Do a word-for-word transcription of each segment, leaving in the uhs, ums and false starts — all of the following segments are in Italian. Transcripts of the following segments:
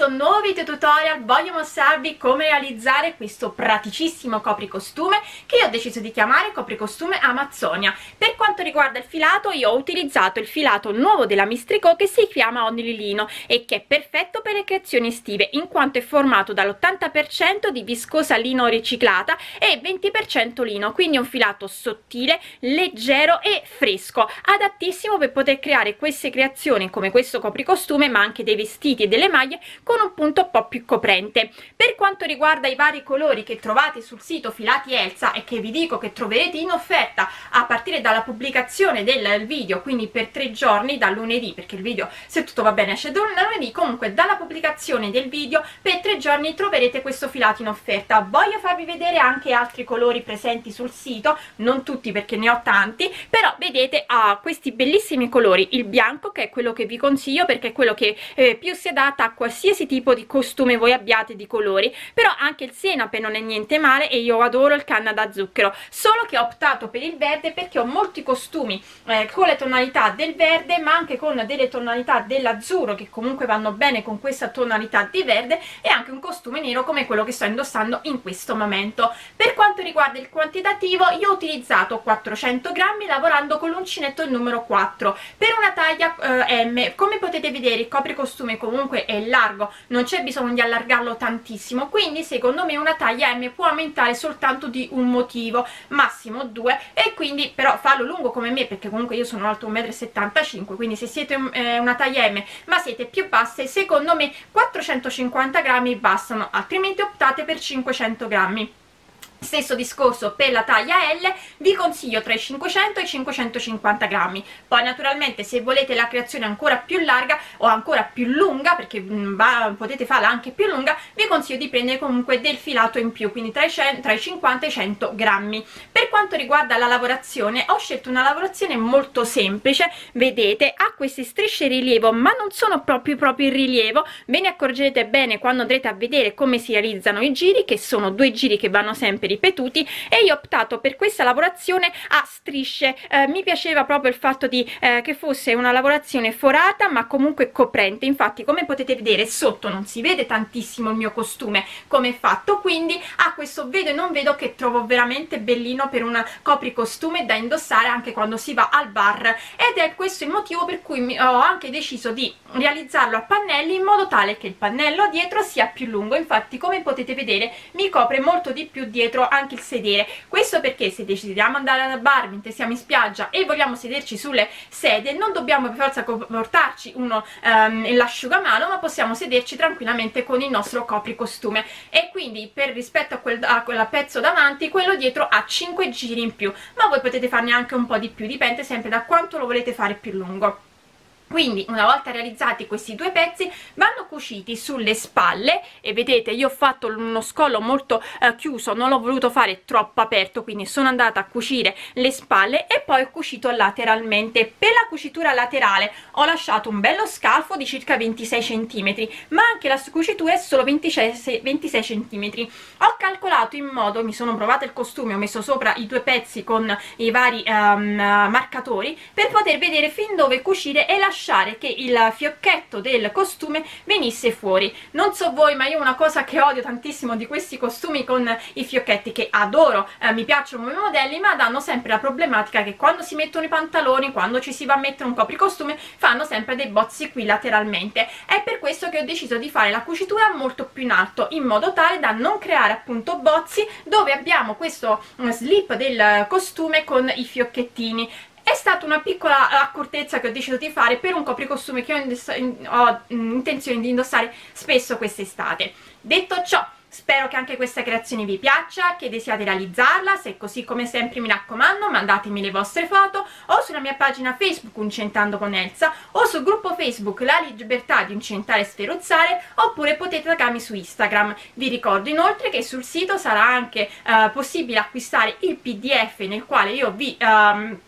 questo nuovo video tutorial voglio mostrarvi come realizzare questo praticissimo copricostume che io ho deciso di chiamare copricostume Amazonia. Per quanto riguarda il filato, io ho utilizzato il filato nuovo della Mistrico che si chiama Only Lino e che è perfetto per le creazioni estive in quanto è formato dall'ottanta per cento di viscosa lino riciclata e venti per cento lino, quindi è un filato sottile, leggero e fresco, adattissimo per poter creare queste creazioni come questo copricostume, ma anche dei vestiti e delle maglie con un punto un po' più coprente. Per quanto riguarda i vari colori che trovate sul sito Filati Elsa e che vi dico che troverete in offerta a partire dalla pubblicazione del video, quindi per tre giorni da lunedì, perché il video, se tutto va bene, esce da lunedì, comunque dalla pubblicazione del video per tre giorni troverete questo filato in offerta. Voglio farvi vedere anche altri colori presenti sul sito, non tutti perché ne ho tanti, però vedete ha questi bellissimi colori, il bianco che è quello che vi consiglio perché è quello che eh, più si adatta a qualsiasi tipo di costume voi abbiate di colori, però anche il senape non è niente male e io adoro il canna da zucchero, solo che ho optato per il verde perché ho molti costumi eh, con le tonalità del verde ma anche con delle tonalità dell'azzurro che comunque vanno bene con questa tonalità di verde e anche un costume nero come quello che sto indossando in questo momento. Per quanto riguarda il quantitativo, io ho utilizzato quattrocento grammi lavorando con l'uncinetto il numero quattro per una taglia eh, M. Come potete vedere il copricostume comunque è largo, non c'è bisogno di allargarlo tantissimo, quindi secondo me una taglia M può aumentare soltanto di un motivo, massimo due, e quindi però farlo lungo come me perché comunque io sono alto un metro e settantacinque, quindi se siete eh, una taglia M ma siete più basse, secondo me quattrocentocinquanta grammi bastano, altrimenti optate per cinquecento grammi. Stesso discorso per la taglia L, vi consiglio tra i cinquecento e i cinquecentocinquanta grammi. Poi naturalmente se volete la creazione ancora più larga o ancora più lunga, perché mh, va, potete farla anche più lunga, vi consiglio di prendere comunque del filato in più, quindi tra i, tra i cinquanta e i cento grammi. Per quanto riguarda la lavorazione, ho scelto una lavorazione molto semplice, vedete ha queste strisce rilievo ma non sono proprio proprio in rilievo, ve ne accorgerete bene quando andrete a vedere come si realizzano i giri, che sono due giri che vanno sempre ripetuti, e io ho optato per questa lavorazione a strisce. Eh, mi piaceva proprio il fatto di eh, che fosse una lavorazione forata ma comunque coprente, infatti come potete vedere sotto non si vede tantissimo il mio costume come è fatto, quindi ha questo vedo e non vedo che trovo veramente bellino per un copricostume da indossare anche quando si va al bar, ed è questo il motivo per cui mi, ho anche deciso di realizzarlo a pannelli in modo tale che il pannello dietro sia più lungo. Infatti come potete vedere mi copre molto di più dietro anche il sedere, questo perché se decidiamo di andare al bar mentre siamo in spiaggia e vogliamo sederci sulle sedie non dobbiamo per forza portarci uno um, l'asciugamano, ma possiamo sederci tranquillamente con il nostro copricostume, e quindi per rispetto a quel, a quel pezzo davanti quello dietro ha cinque giri in più, ma voi potete farne anche un po' di più, dipende sempre da quanto lo volete fare più lungo. Quindi una volta realizzati questi due pezzi vanno cuciti sulle spalle, e vedete io ho fatto uno scollo molto eh, chiuso, non l'ho voluto fare troppo aperto, quindi sono andata a cucire le spalle e poi ho cucito lateralmente. Per la cucitura laterale ho lasciato un bello scalfo di circa ventisei centimetri, ma anche la cucitura è solo ventisei, ventisei centimetri. Ho calcolato in modo, mi sono provata il costume, ho messo sopra i due pezzi con i vari um, marcatori per poter vedere fin dove cucire e lasciare che il fiocchetto del costume venisse fuori. Non so voi, ma io una cosa che odio tantissimo di questi costumi con i fiocchetti, che adoro, eh, mi piacciono come modelli, ma danno sempre la problematica che quando si mettono i pantaloni, quando ci si va a mettere un copricostume, fanno sempre dei bozzi qui lateralmente. È per questo che ho deciso di fare la cucitura molto più in alto, in modo tale da non creare appunto bozzi dove abbiamo questo slip del costume con i fiocchettini. È stata una piccola accortezza che ho deciso di fare per un copricostume che ho, ho intenzione di indossare spesso quest'estate. Detto ciò, spero che anche questa creazione vi piaccia, che desiate realizzarla. Se è così, come sempre mi raccomando, mandatemi le vostre foto o sulla mia pagina Facebook Uncentando con Elsa o sul gruppo Facebook La Libertà di Uncentare e Sferuzzare, oppure potete taggarmi su Instagram. Vi ricordo inoltre che sul sito sarà anche uh, possibile acquistare il P D F nel quale io vi... Um,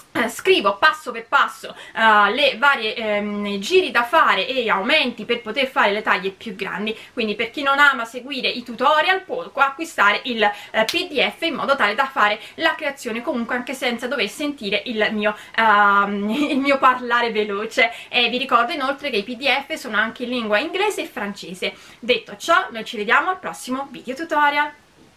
Eh, scrivo passo per passo uh, le varie ehm, giri da fare e aumenti per poter fare le taglie più grandi, quindi per chi non ama seguire i tutorial può acquistare il eh, P D F in modo tale da fare la creazione comunque anche senza dover sentire il mio, uh, il mio parlare veloce. E vi ricordo inoltre che i P D F sono anche in lingua inglese e francese. Detto ciò, noi ci vediamo al prossimo video tutorial.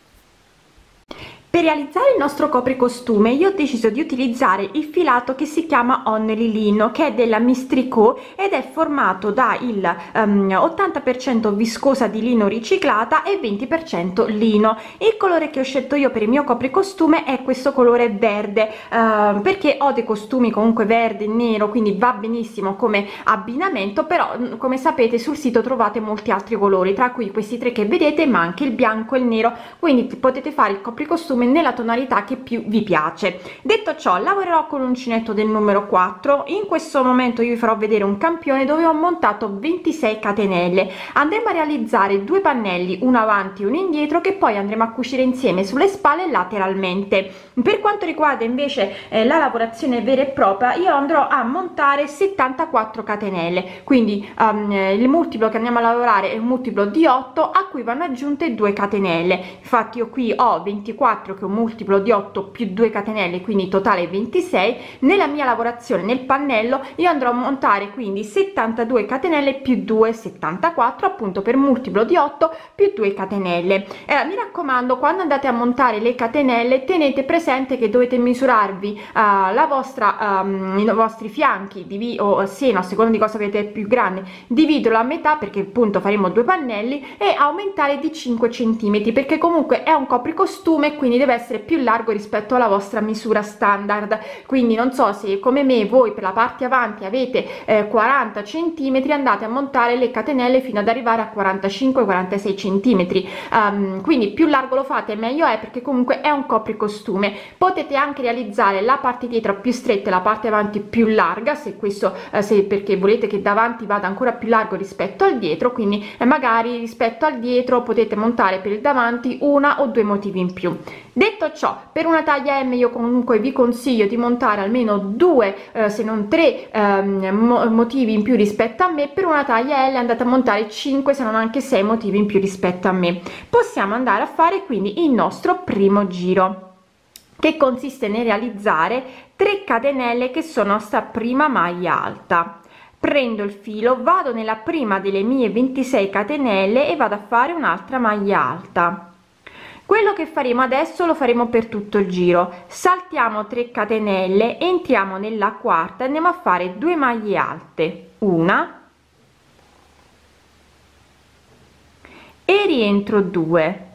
Per realizzare il nostro copricostume io ho deciso di utilizzare il filato che si chiama Only Lino, che è della Mistrico ed è formato da il um, ottanta per cento viscosa di lino riciclata e venti per cento lino. Il colore che ho scelto io per il mio copricostume è questo colore verde, uh, perché ho dei costumi comunque verde e nero, quindi va benissimo come abbinamento, però come sapete sul sito trovate molti altri colori, tra cui questi tre che vedete, ma anche il bianco e il nero, quindi potete fare il copricostume nella tonalità che più vi piace. Detto ciò, lavorerò con l'uncinetto del numero quattro. In questo momento io vi farò vedere un campione dove ho montato ventisei catenelle. Andremo a realizzare due pannelli, uno avanti e uno indietro, che poi andremo a cucire insieme sulle spalle lateralmente. Per quanto riguarda invece eh, la lavorazione vera e propria, io andrò a montare settantaquattro catenelle, quindi um, il multiplo che andiamo a lavorare è un multiplo di otto a cui vanno aggiunte due catenelle. Infatti io qui ho ventiquattro che è un multiplo di otto più due catenelle, quindi totale ventisei. Nella mia lavorazione nel pannello io andrò a montare quindi settantadue catenelle più due, settantaquattro, appunto per multiplo di otto più due catenelle. Eh, mi raccomando, quando andate a montare le catenelle tenete presente che dovete misurarvi uh, la vostra um, i vostri fianchi div o seno, a seconda di cosa avete più grande, dividerlo a metà perché appunto faremo due pannelli, e aumentare di cinque centimetri, perché comunque è un copricostume, quindi deve essere più largo rispetto alla vostra misura standard. Quindi non so se come me voi per la parte avanti avete eh, quaranta centimetri, andate a montare le catenelle fino ad arrivare a quarantacinque quarantasei centimetri, um, quindi più largo lo fate meglio è, perché comunque è un copricostume. Potete anche realizzare la parte dietro più stretta e la parte avanti più larga, se questo eh, se perché volete che davanti vada ancora più largo rispetto al dietro, quindi eh, magari rispetto al dietro potete montare per il davanti una o due motivi in più. Detto ciò, per una taglia M io comunque vi consiglio di montare almeno due eh, se non tre ehm, mo motivi in più rispetto a me. Per una taglia L andate a montare cinque se non anche sei motivi in più rispetto a me. Possiamo andare a fare quindi il nostro primo giro, che consiste nel realizzare tre catenelle che sono sta prima maglia alta. Prendo il filo, vado nella prima delle mie ventisei catenelle e vado a fare un'altra maglia alta. Quello che faremo adesso lo faremo per tutto il giro. Saltiamo tre catenelle, entriamo nella quarta e andiamo a fare due maglie alte, una e rientro due,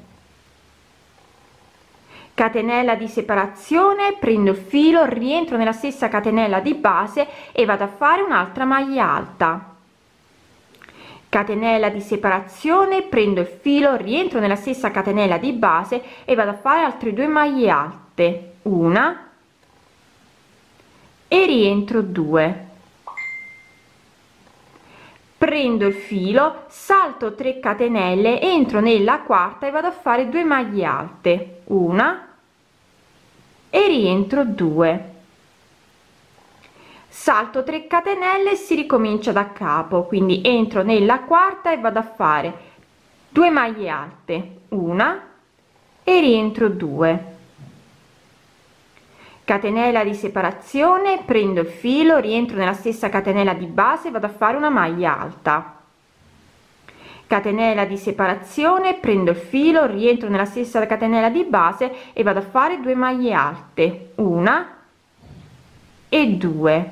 catenella di separazione, prendo il filo, rientro nella stessa catenella di base e vado a fare un'altra maglia alta, catenella di separazione, prendo il filo, rientro nella stessa catenella di base e vado a fare altre due maglie alte, una e rientro due, prendo il filo, salto tre catenelle, entro nella quarta e vado a fare due maglie alte, una e rientro due, salto tre catenelle e si ricomincia da capo, quindi entro nella quarta e vado a fare due maglie alte, una e rientro due, catenella di separazione, prendo il filo, rientro nella stessa catenella di base e vado a fare una maglia alta, catenella di separazione, prendo il filo, rientro nella stessa catenella di base e vado a fare due maglie alte, una e due,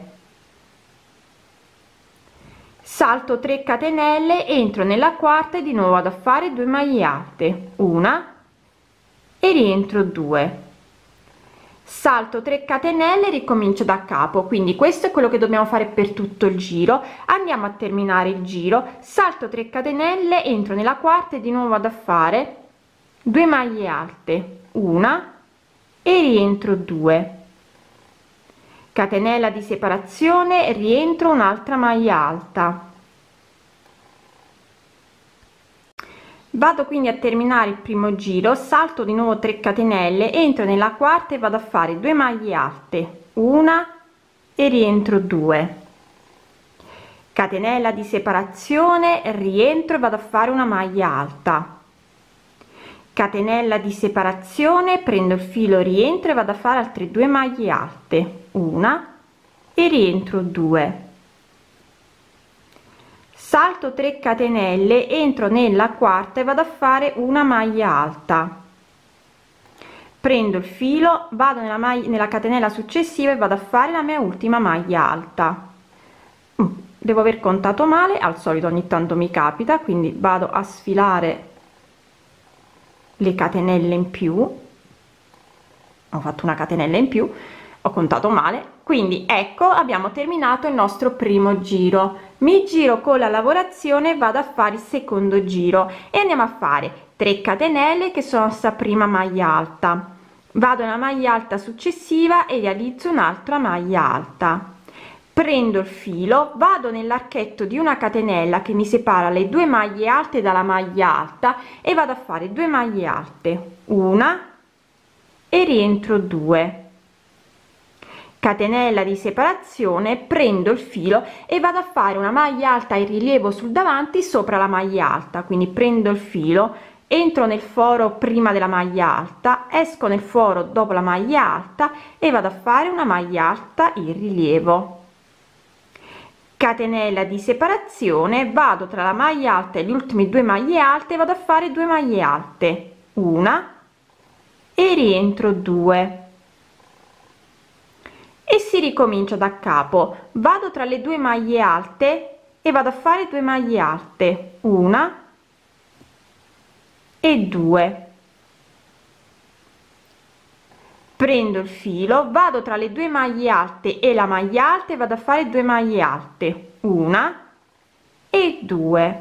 salto tre catenelle, entro nella quarta e di nuovo vado a fare due maglie alte, una e rientro due, salto tre catenelle, ricomincio da capo. Quindi questo è quello che dobbiamo fare per tutto il giro. Andiamo a terminare il giro, salto tre catenelle, entro nella quarta e di nuovo vado a fare due maglie alte, una e rientro due, catenella di separazione, rientro un'altra maglia alta. Vado quindi a terminare il primo giro, salto di nuovo tre catenelle, entro nella quarta e vado a fare due maglie alte, una e rientro due, catenella di separazione, rientro e vado a fare una maglia alta, catenella di separazione, prendo il filo, rientro e vado a fare altre due maglie alte, una e rientro due, salto tre catenelle, entro nella quarta e vado a fare una maglia alta, prendo il filo, vado nella maglia nella catenella successiva e vado a fare la mia ultima maglia alta. mm, devo aver contato male, al solito ogni tanto mi capita, quindi vado a sfilare le catenelle in più, ho fatto una catenella in più, ho contato male, quindi ecco abbiamo terminato il nostro primo giro. Mi giro con la lavorazione e vado a fare il secondo giro e andiamo a fare tre catenelle che sono sta prima maglia alta, vado nella maglia alta successiva e realizzo un'altra maglia alta, prendo il filo, vado nell'archetto di una catenella che mi separa le due maglie alte dalla maglia alta e vado a fare due maglie alte, una e rientro due, catenella di separazione, prendo il filo e vado a fare una maglia alta in rilievo sul davanti sopra la maglia alta, quindi prendo il filo, entro nel foro prima della maglia alta, esco nel foro dopo la maglia alta e vado a fare una maglia alta in rilievo, catenella di separazione, vado tra la maglia alta e le ultime due maglie alte, vado a fare due maglie alte, una e rientro due, e si ricomincia da capo, vado tra le due maglie alte e vado a fare due maglie alte, una e due, prendo il filo, vado tra le due maglie alte e la maglia alta e vado a fare due maglie alte, una e due,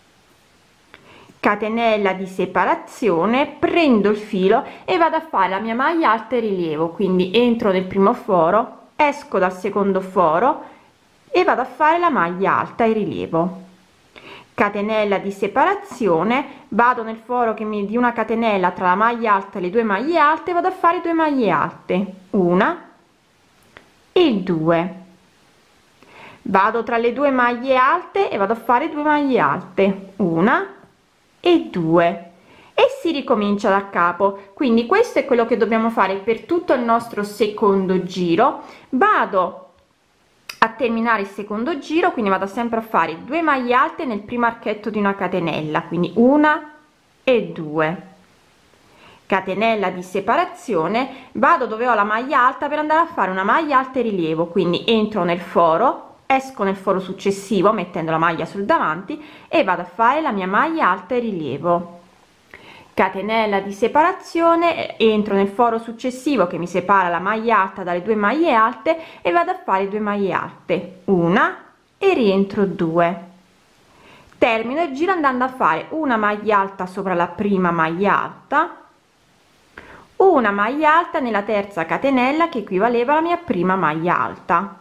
catenella di separazione, prendo il filo e vado a fare la mia maglia alta in rilievo, quindi entro nel primo foro, esco dal secondo foro e vado a fare la maglia alta in rilievo, catenella di separazione, vado nel foro che mi di una catenella tra la maglia alta e le due maglie alte, vado a fare due maglie alte, una e due, vado tra le due maglie alte e vado a fare due maglie alte, una e due, e si ricomincia da capo. Quindi questo è quello che dobbiamo fare per tutto il nostro secondo giro. Vado a terminare il secondo giro, quindi vado sempre a fare due maglie alte nel primo archetto di una catenella, quindi una e due, catenella di separazione, vado dove ho la maglia alta per andare a fare una maglia alta in rilievo, quindi entro nel foro, esco nel foro successivo mettendo la maglia sul davanti e vado a fare la mia maglia alta in rilievo, catenella di separazione, entro nel foro successivo che mi separa la maglia alta dalle due maglie alte e vado a fare due maglie alte, una e rientro due, termino il giro andando a fare una maglia alta sopra la prima maglia alta, una maglia alta nella terza catenella che equivaleva alla mia prima maglia alta.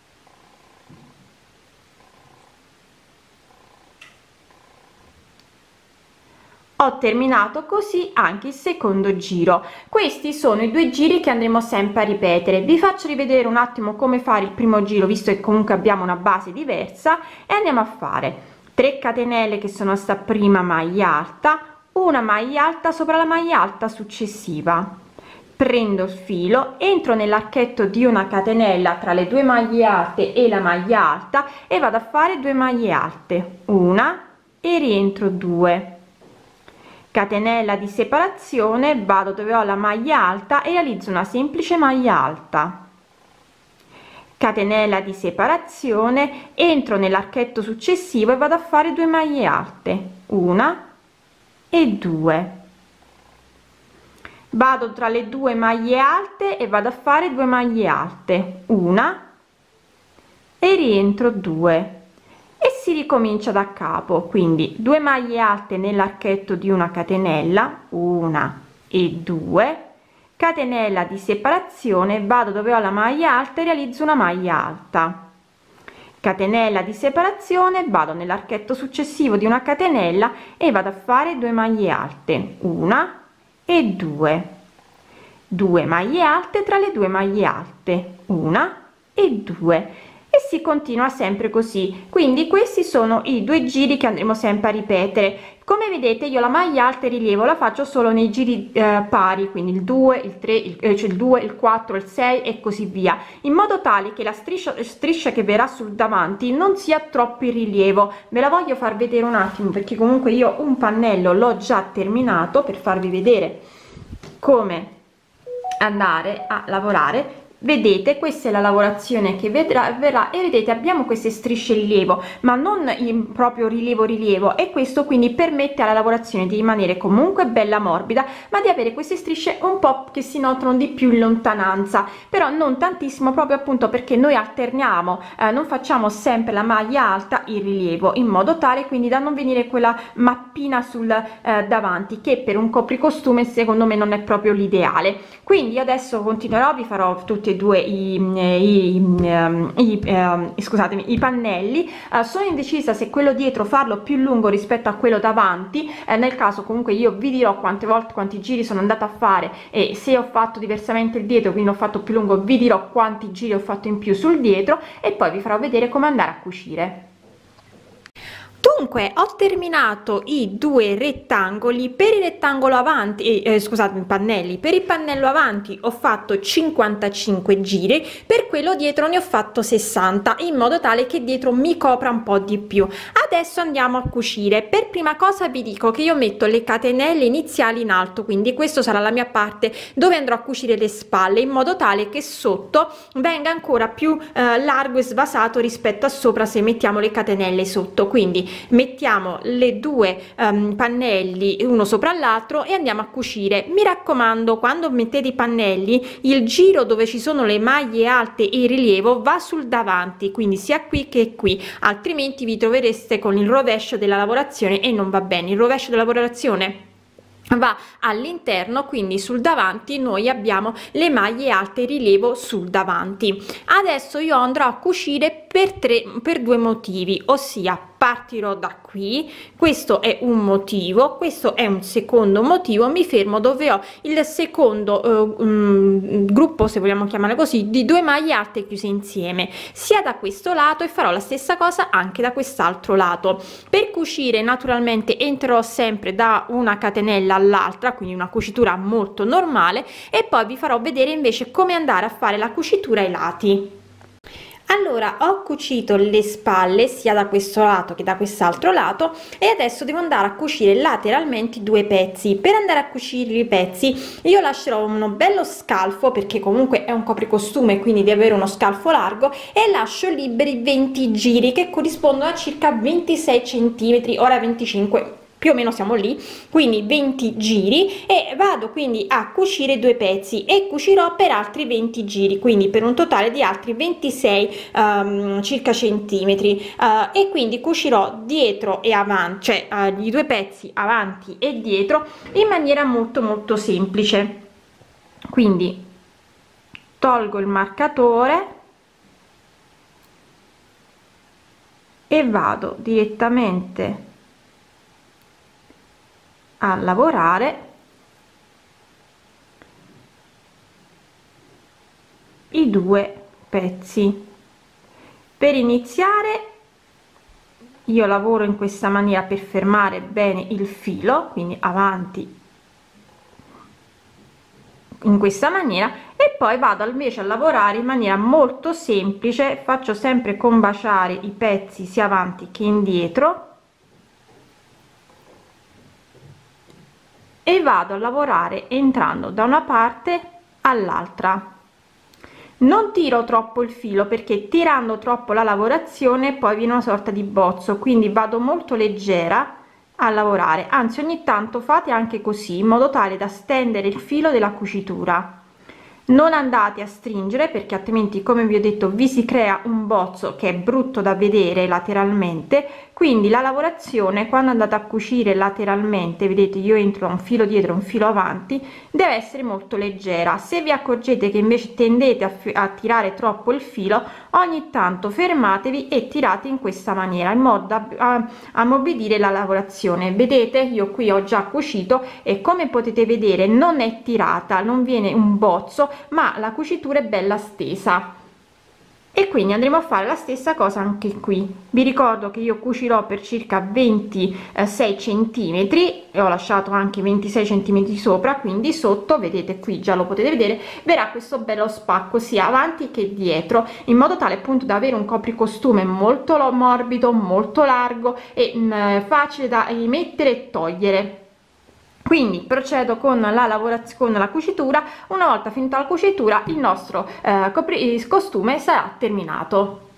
Ho terminato così anche il secondo giro. Questi sono i due giri che andremo sempre a ripetere. Vi faccio rivedere un attimo come fare il primo giro, visto che comunque abbiamo una base diversa, e andiamo a fare tre catenelle che sono sta prima maglia alta, una maglia alta sopra la maglia alta successiva, prendo il filo, entro nell'archetto di una catenella tra le due maglie alte e la maglia alta e vado a fare due maglie alte, una e rientro due, catenella di separazione, vado dove ho la maglia alta e realizzo una semplice maglia alta, catenella di separazione, entro nell'archetto successivo e vado a fare due maglie alte, una e due, vado tra le due maglie alte e vado a fare due maglie alte, una e rientro due, e si ricomincia da capo, quindi due maglie alte nell'archetto di una catenella, una e due, catenella di separazione, vado dove ho la maglia alta e realizzo una maglia alta, catenella di separazione, vado nell'archetto successivo di una catenella e vado a fare due maglie alte, una e due, due maglie alte tra le due maglie alte, una e due, e si continua sempre così. Quindi questi sono i due giri che andremo sempre a ripetere. Come vedete io la maglia alta e rilievo la faccio solo nei giri eh, pari, quindi il due, il tre, il, eh, cioè il due, il quattro, il sei e così via, in modo tale che la striscia, striscia che verrà sul davanti non sia troppo in rilievo. Ve la voglio far vedere un attimo, perché comunque io un pannello l'ho già terminato, per farvi vedere come andare a lavorare. Vedete, questa è la lavorazione che vedrà verrà, e vedete abbiamo queste strisce rilievo, ma non in proprio rilievo rilievo, e questo quindi permette alla lavorazione di rimanere comunque bella morbida, ma di avere queste strisce un po' che si notano di più in lontananza, però non tantissimo, proprio appunto perché noi alterniamo, eh, non facciamo sempre la maglia alta in rilievo, in modo tale quindi da non venire quella mappina sul eh, davanti, che per un copricostume secondo me non è proprio l'ideale. Quindi adesso continuerò, vi farò tutti e due i, i, i, i eh, scusatemi, i pannelli. Eh, sono indecisa se quello dietro farlo più lungo rispetto a quello davanti, eh, nel caso comunque io vi dirò quante volte, quanti giri sono andata a fare, e se ho fatto diversamente il dietro, quindi ho fatto più lungo, vi dirò quanti giri ho fatto in più sul dietro, e poi vi farò vedere come andare a cucire. Dunque ho terminato i due rettangoli. Per il rettangolo avanti, eh, scusate, pannelli, per il pannello avanti ho fatto cinquantacinque giri, per quello dietro ne ho fatto sessanta, in modo tale che dietro mi copra un po' di più. Adesso andiamo a cucire. Per prima cosa vi dico che io metto le catenelle iniziali in alto, quindi questo sarà la mia parte dove andrò a cucire le spalle, in modo tale che sotto venga ancora più eh, largo e svasato rispetto a sopra se mettiamo le catenelle sotto. Quindi mettiamo le due um, pannelli uno sopra l'altro e andiamo a cucire. Mi raccomando, quando mettete i pannelli, il giro dove ci sono le maglie alte e il rilievo va sul davanti, quindi sia qui che qui, altrimenti vi trovereste con il rovescio della lavorazione e non va bene. Il rovescio della lavorazione va all'interno, quindi sul davanti noi abbiamo le maglie alte rilievo sul davanti. Adesso io andrò a cucire per tre per due motivi, ossia partirò da qui, questo è un motivo, questo è un secondo motivo, mi fermo dove ho il secondo eh, um, gruppo, se vogliamo chiamarlo così, di due maglie alte chiuse insieme, sia da questo lato, e farò la stessa cosa anche da quest'altro lato. Per cucire naturalmente entrerò sempre da una catenella all'altra, quindi una cucitura molto normale, e poi vi farò vedere invece come andare a fare la cucitura ai lati. Allora, ho cucito le spalle sia da questo lato che da quest'altro lato, e adesso devo andare a cucire lateralmente i due pezzi. Per andare a cucire i pezzi io lascerò uno bello scalfo, perché comunque è un copricostume, quindi deve avere uno scalfo largo, e lascio liberi venti giri che corrispondono a circa ventisei centimetri, ora venticinque più o meno, siamo lì, quindi venti giri, e vado quindi a cucire due pezzi e cucirò per altri venti giri, quindi per un totale di altri ventisei um, circa centimetri, uh, e quindi cucirò dietro e avanti, cioè uh, i due pezzi avanti e dietro, in maniera molto molto semplice. Quindi tolgo il marcatore e vado direttamente a lavorare i due pezzi. Per iniziare io lavoro in questa maniera per fermare bene il filo, quindi avanti in questa maniera, e poi vado invece a lavorare in maniera molto semplice, faccio sempre combaciare i pezzi sia avanti che indietro, e vado a lavorare entrando da una parte all'altra. Non tiro troppo il filo, perché tirando troppo la lavorazione poi viene una sorta di bozzo, quindi vado molto leggera a lavorare, anzi ogni tanto fate anche così, in modo tale da stendere il filo della cucitura. Non andate a stringere, perché altrimenti, come vi ho detto, vi si crea un bozzo che è brutto da vedere lateralmente. Quindi la lavorazione, quando andate a cucire lateralmente, vedete io entro un filo dietro un filo avanti, deve essere molto leggera. Se vi accorgete che invece tendete a, a tirare troppo il filo, ogni tanto fermatevi e tirate in questa maniera, in modo da ammorbidire la lavorazione. Vedete, io qui ho già cucito e come potete vedere non è tirata, non viene un bozzo, ma la cucitura è bella stesa. E quindi andremo a fare la stessa cosa anche qui. Vi ricordo che io cucirò per circa ventisei centimetri e ho lasciato anche ventisei centimetri sopra, quindi sotto, vedete qui, già lo potete vedere, verrà questo bello spacco sia avanti che dietro, in modo tale appunto da avere un copricostume molto morbido, molto largo e mh, facile da mettere e togliere. Quindi procedo con la lavorazione, con la cucitura. Una volta finita la cucitura il nostro eh, costume sarà terminato.